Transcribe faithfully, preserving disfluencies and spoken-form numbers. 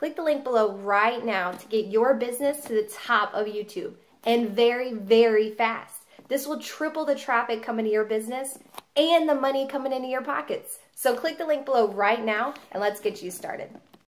click the link below right now to get your business to the top of YouTube, and very, very fast. This will triple the traffic coming to your business and the money coming into your pockets. So click the link below right now and let's get you started.